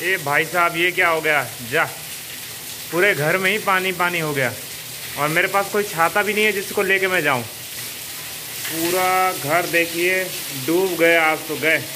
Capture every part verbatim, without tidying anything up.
ए भाई साहब, ये क्या हो गया? जा, पूरे घर में ही पानी पानी हो गया और मेरे पास कोई छाता भी नहीं है जिसको लेके मैं जाऊं। पूरा घर देखिए डूब गए, आज तो गए।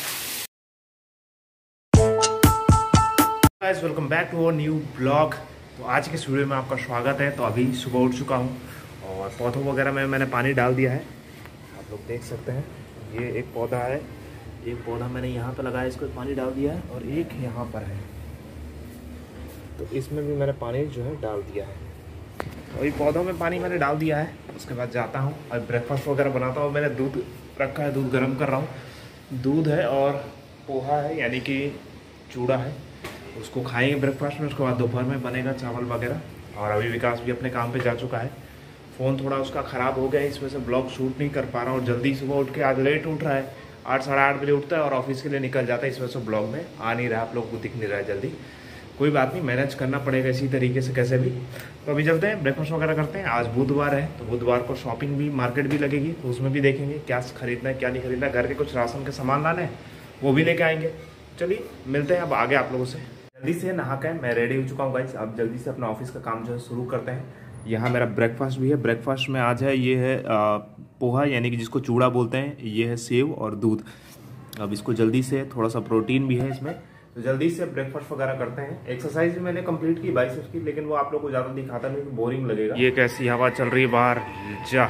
Guys, welcome back to our new blog. तो आज के वीडियो में आपका स्वागत है। तो अभी सुबह उठ चुका हूं और पौधों वगैरह में मैंने पानी डाल दिया है। आप लोग देख सकते हैं, ये एक पौधा है, एक पौधा मैंने यहाँ पर लगाया, इसको पानी डाल दिया है और एक यहाँ पर है, तो इसमें भी मैंने पानी जो है डाल दिया है। और ये पौधों में पानी मैंने डाल दिया है। उसके बाद जाता हूँ और ब्रेकफास्ट वगैरह बनाता हूँ। मैंने दूध रखा है, दूध गर्म कर रहा हूँ। दूध है और पोहा है, यानी कि चूड़ा है, उसको खाएंगे ब्रेकफास्ट में। उसके बाद दोपहर में बनेगा चावल वगैरह। और अभी विकास भी अपने काम पे जा चुका है। फ़ोन थोड़ा उसका ख़राब हो गया है, इस वजह से ब्लॉग शूट नहीं कर पा रहा हूँ। और जल्दी सुबह उठ के, आज लेट उठ रहा है, आठ साढ़े आठ बजे उठता है और ऑफिस के लिए निकल जाता है। इस वजह से ब्लॉग में आ नहीं रहा, आप लोग को दिख नहीं रहा है जल्दी। कोई बात नहीं, मैनेज करना पड़ेगा इसी तरीके से कैसे भी। तो अभी चलते हैं, ब्रेकफास्ट वगैरह करते हैं। आज बुधवार है तो बुधवार को शॉपिंग भी, मार्केट भी लगेगी, तो उसमें भी देखेंगे क्या खरीदना है क्या नहीं खरीदना है। घर के कुछ राशन के सामान लाने हैं, वो भी लेके आएंगे। चलिए मिलते हैं अब आगे आप लोगों से। जल्दी से नहा के मैं रेडी हो चुका हूँ गाइस। अब जल्दी से अपना ऑफिस का काम जो है शुरू करते हैं। यहाँ मेरा ब्रेकफास्ट भी है। ब्रेकफास्ट में आज है, ये है पोहा, यानी कि जिसको चूड़ा बोलते हैं। ये है सेव और दूध। अब इसको जल्दी से, थोड़ा सा प्रोटीन भी है इसमें, तो जल्दी से ब्रेकफास्ट वगैरह करते हैं। एक्सरसाइज भी मैंने कंप्लीट की बाइसेप्स की, लेकिन वो आप लोग को ज़्यादा दिखाता नहीं, बोरिंग लगेगा। ये कैसी हवा चल रही है बाहर, जा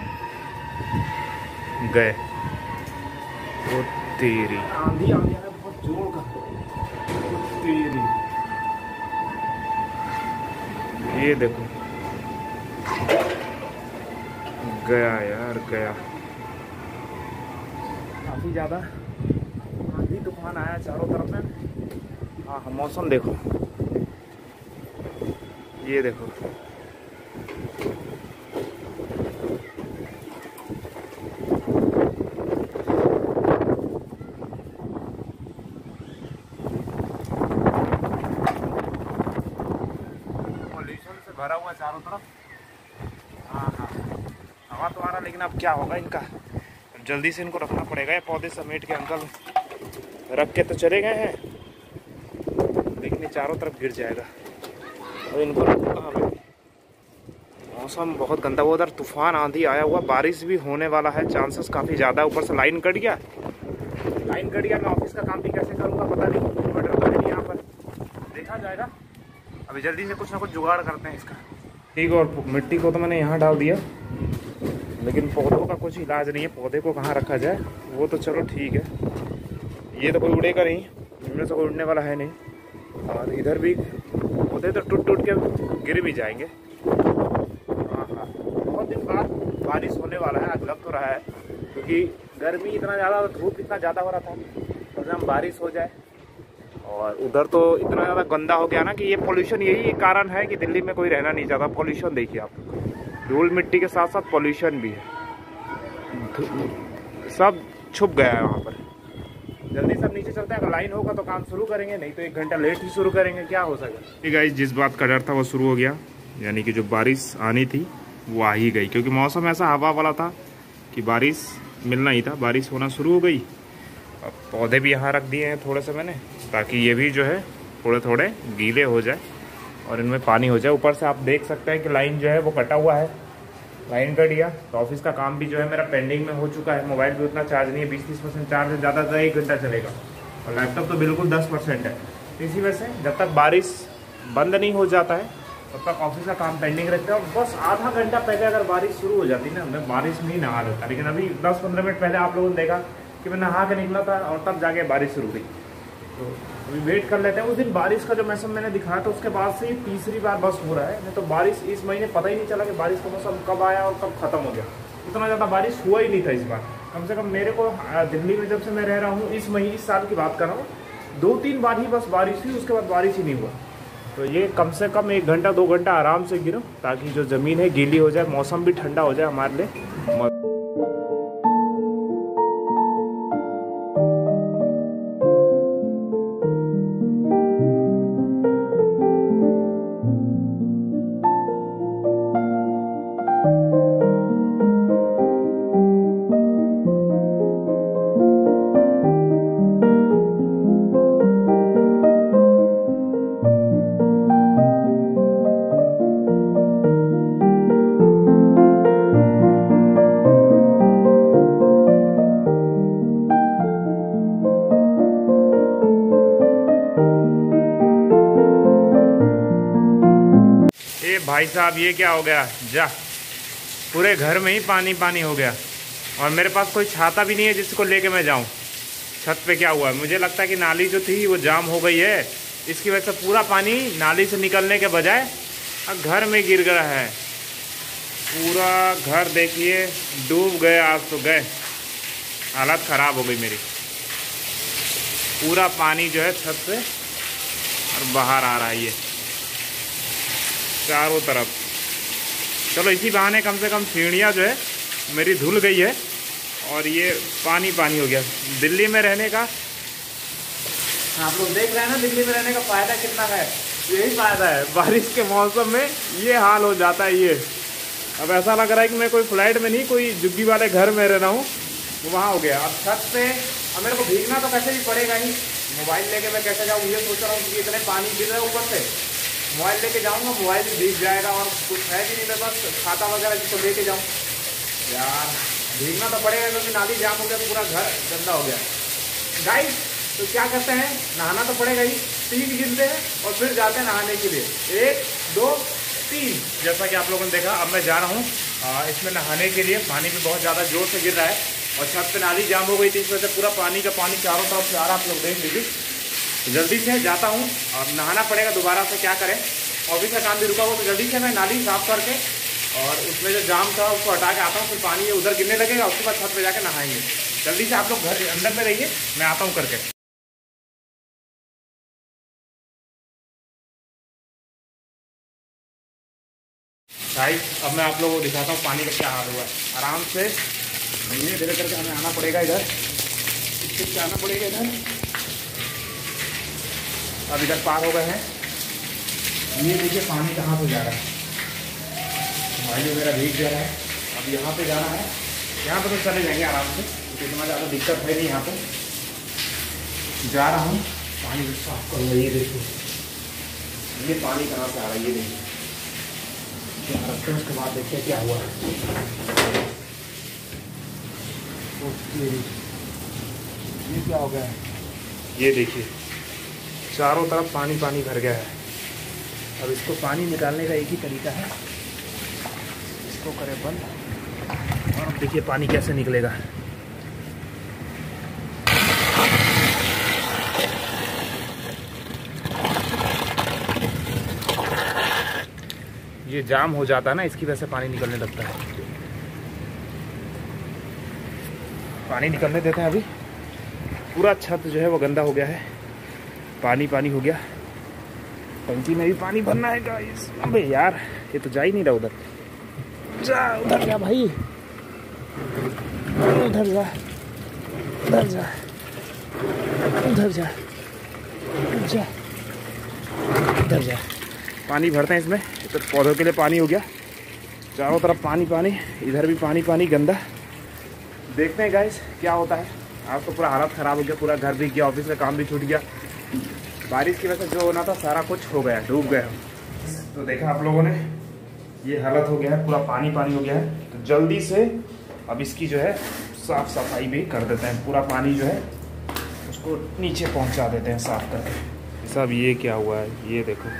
गए वो तेरी आंधी आ गया है बहुत जोर का, तेरी ये देखो गया यार, गया। काफी ज्यादा आंधी तूफान आया चारों तरफ में। हाँ हाँ, मौसम देखो, ये देखो, पॉल्यूशन से भरा हुआ चारों तरफ। हाँ हाँ, हवा तो आ रहा, लेकिन अब क्या होगा इनका, जल्दी से इनको रखना पड़ेगा। ये पौधे समेट के अंकल रख के तो चले गए हैं, लेकिन ये चारों तरफ गिर जाएगा और इनको रखो कहाँ पे। मौसम बहुत गंदा हुआ, उधर तूफान आंधी आया हुआ, बारिश भी होने वाला है, चांसेस काफ़ी ज़्यादा। ऊपर से लाइन कट गया, लाइन कट गया, मैं ऑफिस का काम भी कैसे करूँगा पता नहीं। इन्वर्टर तो है नहीं यहाँ पर, देखा जाएगा। अभी जल्दी से कुछ ना कुछ जुगाड़ करते हैं इसका। ठीक है, और मिट्टी को तो मैंने यहाँ डाल दिया, लेकिन पौधों का कुछ इलाज नहीं है। पौधे को कहाँ रखा जाए वो तो चलो ठीक है, ये तो कोई उड़ेगा नहीं, इनमें से कोई उड़ने वाला है नहीं। और इधर भी पौधे तो टूट टूट के गिर भी जाएंगे। हाँ हाँ, बहुत दिन बाद बारिश होने वाला है, आज लग तो रहा है, क्योंकि गर्मी इतना ज़्यादा, धूप इतना ज़्यादा हो रहा था, तो एकदम बारिश हो जाए। और उधर तो इतना ज़्यादा गंदा हो गया ना कि ये पोल्यूशन, यही एक कारण है कि दिल्ली में कोई रहना नहीं चाहता। पोल्यूशन देखिए आप, धूल मिट्टी के साथ साथ पोल्यूशन भी है, सब छुप गया है वहाँ पर। जल्दी सब नीचे चलते हैं, अगर लाइन होगा तो काम शुरू करेंगे, नहीं तो एक घंटा लेट ही शुरू करेंगे, क्या हो सकेगा। ठीक है, जिस बात का डर था वो शुरू हो गया, यानी कि जो बारिश आनी थी वो आ ही गई, क्योंकि मौसम ऐसा हवा वाला था कि बारिश मिलना ही था। बारिश होना शुरू हो गई। अब पौधे भी यहाँ रख दिए हैं थोड़े से मैंने, ताकि ये भी जो है थोड़े थोड़े गीले हो जाए और इनमें पानी हो जाए। ऊपर से आप देख सकते हैं कि लाइन जो है वो कटा हुआ है, लाइन कट गया तो ऑफिस का काम भी जो है मेरा पेंडिंग में हो चुका है। मोबाइल भी उतना चार्ज नहीं है, बीस तीस परसेंट चार्ज है, ज़्यादा से एक घंटा चलेगा, और लैपटॉप तो बिल्कुल दस परसेंट है। इसी वजह से जब तक बारिश बंद नहीं हो जाता है तब तक ऑफिस का काम पेंडिंग रखता है। और बस आधा घंटा पहले अगर बारिश शुरू हो जाती ना, मैं बारिश में ही नहा लेता, लेकिन अभी दस पंद्रह मिनट पहले आप लोगों ने देखा कि मैं नहा के निकला था और तब जाके बारिश शुरू हुई। तो अभी वेट कर लेते हैं। उस दिन बारिश का जो मौसम मैंने दिखाया था, उसके बाद से ही तीसरी बार बस हो रहा है। नहीं तो बारिश इस महीने पता ही नहीं चला कि बारिश का मौसम कब आया और कब खत्म हो गया। इतना ज़्यादा बारिश हुआ ही नहीं था इस बार। कम से कम मेरे को दिल्ली में जब से मैं रह रहा हूँ, इस महीने इस साल की बात कर रहा हूँ, दो तीन बार ही बस बारिश हुई, उसके बाद बारिश ही नहीं हुआ। तो ये कम से कम एक घंटा दो घंटा आराम से गिरो, ताकि जो ज़मीन है गीली हो जाए, मौसम भी ठंडा हो जाए हमारे लिए। भाई साहब ये क्या हो गया, जा पूरे घर में ही पानी पानी हो गया। और मेरे पास कोई छाता भी नहीं है जिसको लेके मैं जाऊं। छत पे क्या हुआ है, मुझे लगता है कि नाली जो थी वो जाम हो गई है, इसकी वजह से पूरा पानी नाली से निकलने के बजाय घर में गिर गया है। पूरा घर देखिए डूब गए, आज तो गए, हालत ख़राब हो गई मेरी। पूरा पानी जो है छत से और बाहर आ रहा है ये चारों तरफ। चलो इसी बहाने कम से कम सीढ़ियाँ जो है मेरी धुल गई है और ये पानी पानी हो गया। दिल्ली में रहने का आप लोग देख रहे हैं ना, दिल्ली में रहने का फ़ायदा कितना है, यही फ़ायदा है। बारिश के मौसम में ये हाल हो जाता है। ये अब ऐसा लग रहा है कि मैं कोई फ्लाइट में नहीं, कोई झुग्गी वाले घर में रह रहा हूँ, वो वहाँ हो गया। अब छत पे अब मेरे को भीगना तो कैसे भी पड़ेगा ही, मोबाइल लेके मैं कैसे जाऊँ ये सोच रहा हूँ, क्योंकि इतने पानी गिर रहा है ऊपर से। मोबाइल लेके जाऊँगा, मोबाइल भी भीग जाएगा और कुछ है भी नहीं मेरे पास खाता वगैरह जिसको लेके जाऊँ। यार भीगना तो पड़ेगा क्योंकि नाली जाम हो गया, पूरा घर गंदा हो गया। गाइस तो क्या करते हैं, नहाना तो पड़ेगा ही। तीन गिनते हैं और फिर जाते हैं नहाने के लिए, एक दो तीन। जैसा कि आप लोगों ने देखा, अब मैं जा रहा हूँ इसमें नहाने के लिए। पानी भी बहुत ज़्यादा जोर से गिर रहा है और छत पे नाली जाम हो गई थी, इस वजह से पूरा पानी का पानी चारों तरफ से आ रहा, आप लोग देख लीजिए। तो जल्दी से जाता हूँ, अब नहाना पड़ेगा दोबारा से, क्या करें, ऑफिस का काम भी रुका हुआ। तो जल्दी से मैं नाली साफ करके और उसमें जो जाम था उसको हटा के आता हूँ, फिर पानी उधर गिरने लगेगा, उसके बाद छत पे जाके नहाएंगे। जल्दी से आप लोग घर अंदर में रहिए, मैं आता हूँ करके। गाइस अब मैं आप लोगों को दिखाता हूँ पानी का क्या हाल हुआ है। आराम से धीरे धीरे करके हमें आना पड़ेगा इधर, इससे आना पड़ेगा इधर। अब इधर पार हो गए हैं, ये देखिए पानी कहाँ पे जा रहा है, भाई जो मेरा भीग जा रहा है। अब यहाँ पे जाना है, यहाँ पे तो चले जाएंगे आराम से, क्योंकि इतना ज़्यादा दिक्कत है नहीं। यहाँ पे जा रहा हूँ, पानी भी साफ करूँगा। ये देखो ये पानी कहाँ से आ रहा है, ये देखिए रखते हैं, उसके बाद देखिए क्या हुआ। ये क्या हो गया है, ये देखिए चारों तरफ पानी पानी भर गया है। अब इसको पानी निकालने का एक ही तरीका है, इसको करें बंद और अब देखिए पानी कैसे निकलेगा। ये जाम हो जाता है ना, इसकी वजह से पानी निकलने लगता है। पानी निकलने देते हैं। अभी पूरा छत जो है वो गंदा हो गया है, पानी पानी हो गया। टंकी में भी पानी भरना है गाइस। अबे यार ये तो जा ही नहीं रहा उधर, जा उधर जा भाई, उधर जा उधर जा उधर जा जा उधर जा। पानी भरते हैं इसमें, तो पौधों के लिए पानी हो गया, चारों तरफ पानी पानी, इधर भी पानी पानी गंदा। देखते हैं गाइस क्या होता है। आज तो पूरा हालत ख़राब हो गया, पूरा घर भी गया, ऑफिस का काम भी छूट गया। बारिश की वजह से जो होना था सारा कुछ हो गया, डूब गए हम। तो देखा आप लोगों ने, ये हालत हो गया है, पूरा पानी पानी हो गया है। तो जल्दी से अब इसकी जो है साफ़ सफाई भी कर देते हैं। पूरा पानी जो है उसको नीचे पहुंचा देते हैं साफ़ करके। सब ये क्या हुआ है, ये देखो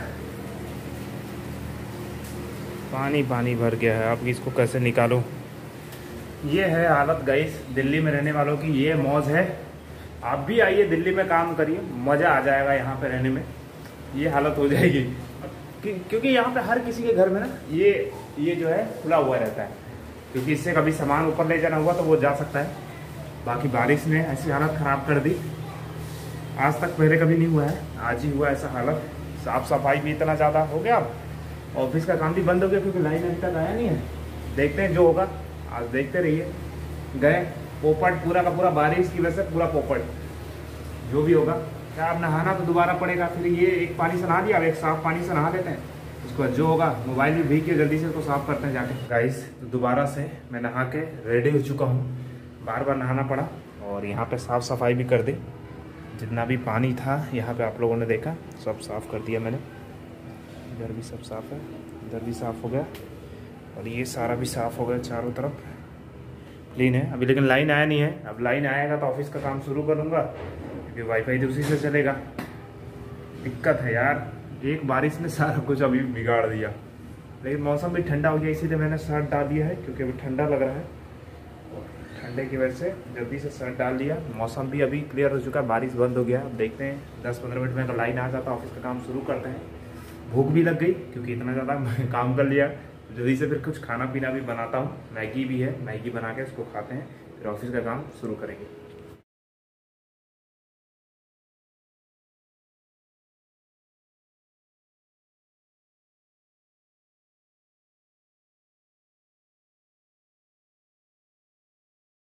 पानी पानी भर गया है। अब इसको कैसे निकालूं, ये है हालत गाइस दिल्ली में रहने वालों की। ये मौज है, आप भी आइए दिल्ली में काम करिए, मज़ा आ जाएगा यहाँ पे रहने में। ये हालत हो जाएगी क्योंकि यहाँ पे हर किसी के घर में ना ये ये जो है खुला हुआ रहता है, क्योंकि इससे कभी सामान ऊपर ले जाना हुआ तो वो जा सकता है। बाकी बारिश ने ऐसी हालत ख़राब कर दी, आज तक पहले कभी नहीं हुआ है, आज ही हुआ ऐसा हालत। साफ़ सफाई भी इतना ज़्यादा हो गया, अब ऑफिस का काम भी बंद हो गया क्योंकि लाइन अभी तक आया नहीं है। देखते हैं जो होगा, आज देखते रहिए। गए पोपट पूरा का पूरा, बारिश की वजह से पूरा पोपट, जो भी होगा। क्या अब नहाना तो दोबारा पड़ेगा, फिर ये एक पानी से नहा दिया, अब एक साफ पानी से नहा लेते हैं, उसके बाद जो होगा। मोबाइल भी भीग के जल्दी से उसको साफ करते हैं जाके। गाइस तो दोबारा से मैं नहा के रेडी हो चुका हूँ, बार बार नहाना पड़ा और यहाँ पे साफ़ सफाई भी कर दी। जितना भी पानी था यहाँ पे आप लोगों ने देखा, सब साफ़ कर दिया मैंने। इधर भी सब साफ़ है, इधर भी साफ़ हो गया और ये सारा भी साफ़ हो गया, चारों तरफ क्लीन है अभी। लेकिन लाइन आया नहीं है, अब लाइन आएगा तो ऑफिस का काम शुरू करूँगा, क्योंकि वाईफाई तो उसी से चलेगा। दिक्कत है यार, एक बारिश ने सारा कुछ अभी बिगाड़ दिया। लेकिन मौसम भी ठंडा हो गया, इसीलिए मैंने शर्ट डाल दिया है क्योंकि अभी ठंडा लग रहा है और ठंडे की वजह से जल्दी से शर्ट डाल दिया। मौसम भी अभी क्लियर हो चुका है, बारिश बंद हो गया। अब देखते हैं दस पंद्रह मिनट में तो लाइन आ जाता, ऑफिस का काम शुरू करते हैं। भूख भी लग गई क्योंकि इतना ज़्यादा काम कर लिया, जल्दी से फिर कुछ खाना पीना भी बनाता हूँ। मैगी भी है, मैगी बना के इसको खाते हैं, फिर ऑफिस का काम शुरू करेंगे।